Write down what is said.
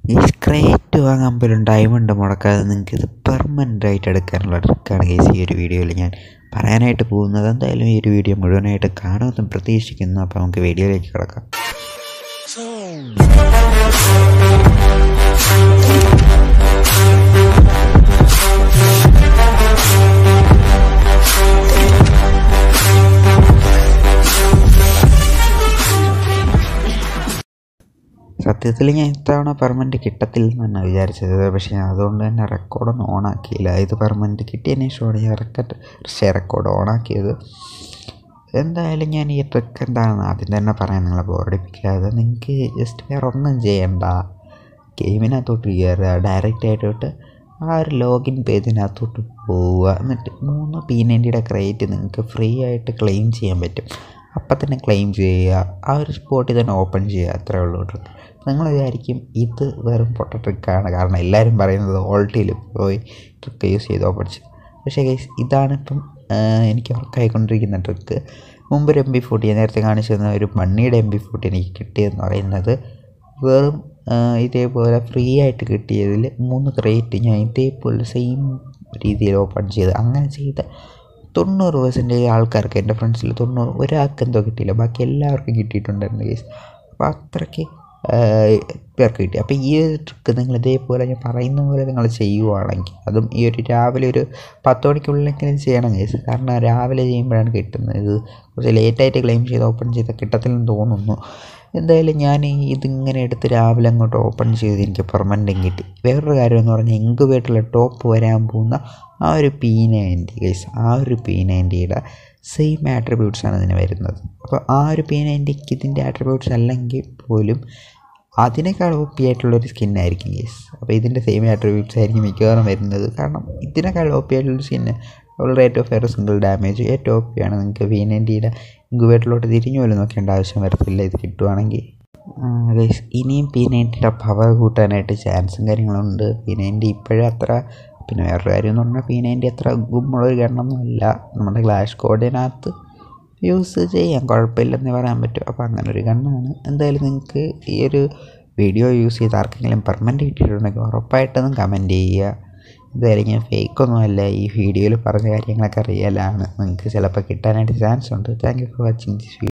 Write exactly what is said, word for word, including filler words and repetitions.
ഈ ക്രേറ്റ് വാങ്ങാൻ പോലും ഡയമണ്ട് മുടക്കാതെ നിങ്ങൾക്ക് ഇത് പെർമനൻ്റ് ആയിട്ട് എടുക്കാനുള്ള ട്രിക്കാണ് ഗൈസ് ഈ ഒരു വീഡിയോയിൽ ഞാൻ പറയാനായിട്ട് പോകുന്നത്. എന്തായാലും ഈ ഒരു വീഡിയോ മുഴുവനായിട്ട് കാണുമെന്ന് പ്രതീക്ഷിക്കുന്നു. അപ്പോൾ നമുക്ക് വീഡിയോയിലേക്ക് കിടക്കാം. സത്യത്തിൽ ഞാൻ ഇത്തവണ പെർമനൻറ്റ് കിട്ടത്തില്ലെന്നാണ് വിചാരിച്ചത്. പക്ഷേ ഞാൻ അതുകൊണ്ട് തന്നെ റെക്കോർഡൊന്നും ഓണാക്കിയില്ല. ഇത് പെർമനൻറ്റ് കിട്ടിയതിന് ശേഷമാണ് ഞാൻ റെക്കോർഡ് പക്ഷേ റെക്കോർഡ് ഓണാക്കിയത്. എന്തായാലും ഞാൻ ഈ ട്രിക്ക് എന്താണെന്ന് ആദ്യം തന്നെ പറയാൻ നിങ്ങളെ ബോറടിപ്പിക്കാതെ, നിങ്ങൾക്ക് ജസ്റ്റ് വേറെ ഒന്നും ചെയ്യണ്ട. ഗെയിമിനകത്തോട്ട് കയറുക, ഡയറക്റ്റ് ആയിട്ട് ആ ഒരു ലോഗിൻ പേജിനകത്തോട്ട് പോവുക. എന്നിട്ട് മൂന്ന് പി നയൻറ്റിയുടെ ക്രെഡിറ്റ് നിങ്ങൾക്ക് ഫ്രീ ആയിട്ട് ക്ലെയിം ചെയ്യാൻ പറ്റും. അപ്പം തന്നെ ക്ലെയിം ചെയ്യുക, ആ ഒരു സ്പോട്ടിൽ തന്നെ ഓപ്പൺ ചെയ്യുക. അത്രേ ഉള്ളൂ ട്രിക്ക്. നിങ്ങൾ വിചാരിക്കും ഇത് വെറും പൊട്ട ട്രിക്കാണ്, കാരണം എല്ലാവരും പറയുന്നത് ഓൾട്ടിയിൽ പോയി ട്രിക്ക് യൂസ് ചെയ്ത് ഓപ്പൺ ചെയ്യും. പക്ഷേ ഗൈസ് ഇതാണിപ്പം എനിക്ക് വർക്കായിക്കൊണ്ടിരിക്കുന്ന ട്രിക്ക്. മുമ്പ് ഒരു എം ബി ഫോർട്ടി നേരത്തെ കാണിച്ചു തന്ന ഒരു മണ്ണിയുടെ എം ബി ഫോർട്ടി എനിക്ക് കിട്ടിയെന്ന് പറയുന്നത് വെറും ഇതേപോലെ ഫ്രീ ആയിട്ട് കിട്ടിയതിൽ മൂന്ന് ക്രെഡിറ്റ് ഞാൻ ഇതേപോലെ സെയിം രീതിയിൽ ഓപ്പൺ ചെയ്ത് അങ്ങനെ ചെയ്ത തൊണ്ണൂറ് പെർസെൻറ്റേജ് ആൾക്കാർക്ക്, എൻ്റെ ഫ്രണ്ട്സിൽ തൊണ്ണൂറ് ഒരാൾക്ക് എന്തോ കിട്ടിയില്ല, ബാക്കി എല്ലാവർക്കും കിട്ടിയിട്ടുണ്ടായിരുന്നു ഗൈസ്. അപ്പോൾ അത്രയ്ക്ക് പേർക്ക് കിട്ടി. അപ്പോൾ ഈ ഒരു ട്രിക്ക് നിങ്ങൾ ഇതേപോലെ ഞാൻ പറയുന്ന പോലെ നിങ്ങൾ ചെയ്യുവാണെങ്കിൽ, അതും ഈ ഒരു രാവിലെ ഒരു പത്ത് മണിക്കുള്ളിലെങ്കിലും ചെയ്യണം ഗൈസ്. കാരണം രാവിലെ ചെയ്യുമ്പോഴാണ് കിട്ടുന്നത്. ഇത് കുറച്ച് ലേറ്റായിട്ട് ക്ലെയിം ചെയ്ത് ഓപ്പൺ ചെയ്ത് കിട്ടത്തില്ലെന്ന് തോന്നുന്നു. എന്തായാലും ഞാൻ ഇതിങ്ങനെ എടുത്ത് രാവിലെ അങ്ങോട്ട് ഓപ്പൺ ചെയ്ത് എനിക്ക് പെർമനൻറ്റും കിട്ടി. വേറൊരു കാര്യം എന്ന് പറഞ്ഞാൽ ഇൻക്യുബേറ്ററിലെ ടോപ്പ് വരാൻ പോകുന്ന ആ ഒരു പി നയൻറ്റി ഗൈസ്, ആ ഒരു പി നയൻറ്റിയുടെ സെയിം ആട്രിബ്യൂട്ട്സാണ് ഇതിന് വരുന്നത്. അപ്പോൾ ആ ഒരു പി നയൻറ്റിക്ക് ഇതിൻ്റെ ആട്രിബ്യൂട്ട്സ് അല്ലെങ്കിൽ പോലും അതിനേക്കാൾ ഒ പി ആയിട്ടുള്ളൊരു സ്കിന്നായിരിക്കും ഗൈസ്. അപ്പോൾ ഇതിൻ്റെ സെയിം ആട്രിബ്യൂട്ട്സ് ആയിരിക്കും മിക്കവാറും വരുന്നത്. കാരണം ഇതിനേക്കാൾ ഒ പി ആയിട്ടുള്ളൊരു skin double rate of air, single damage ഏറ്റവും ഒ പി ആണ്. നിങ്ങൾക്ക് പി നയൻറ്റിയുടെ ഇൻക്യുബേറ്ററിലോട്ട് തിരിഞ്ഞു പോലും നോക്കേണ്ട ആവശ്യം വരത്തില്ല ഇത് കിട്ടുവാണെങ്കിൽ ഗൈസ്. ഇനിയും പി നയൻറ്റിയുടെ പവർ കൂട്ടാനായിട്ട് ചാൻസും കാര്യങ്ങളുണ്ട്. പി നയൻറ്റി ഇപ്പോഴും അത്ര, പിന്നെ വേറൊരു കാര്യം എന്ന് പറഞ്ഞാൽ പി നയൻറ്റി അത്ര ഗുമ്മുള്ളൊരു ഗണ്ണൊന്നുമല്ല. നമ്മുടെ ക്ലാഷ് കോഡിനകത്ത് യൂസ് ചെയ്യാൻ കുഴപ്പമില്ലെന്നേ പറയാൻ പറ്റും. അപ്പോൾ അങ്ങനെ ഒരു ഗണ്ണാണ്. എന്തായാലും നിങ്ങൾക്ക് ഈ ഒരു വീഡിയോ യൂസ് ചെയ്ത് ആർക്കെങ്കിലും പെർമനൻറ്റ് കിട്ടിയിട്ടുണ്ടെങ്കിൽ ഉറപ്പായിട്ടൊന്നും കമൻറ്റ് ചെയ്യുക. എന്തായാലും ഞാൻ ഫേക്കൊന്നുമല്ല, ഈ വീഡിയോയിൽ പറഞ്ഞ കാര്യങ്ങളൊക്കെ റിയലാണ്. നിങ്ങൾക്ക് ചിലപ്പോൾ കിട്ടാനായിട്ട് ചാൻസ് ഉണ്ട്. Thank you for watching this video.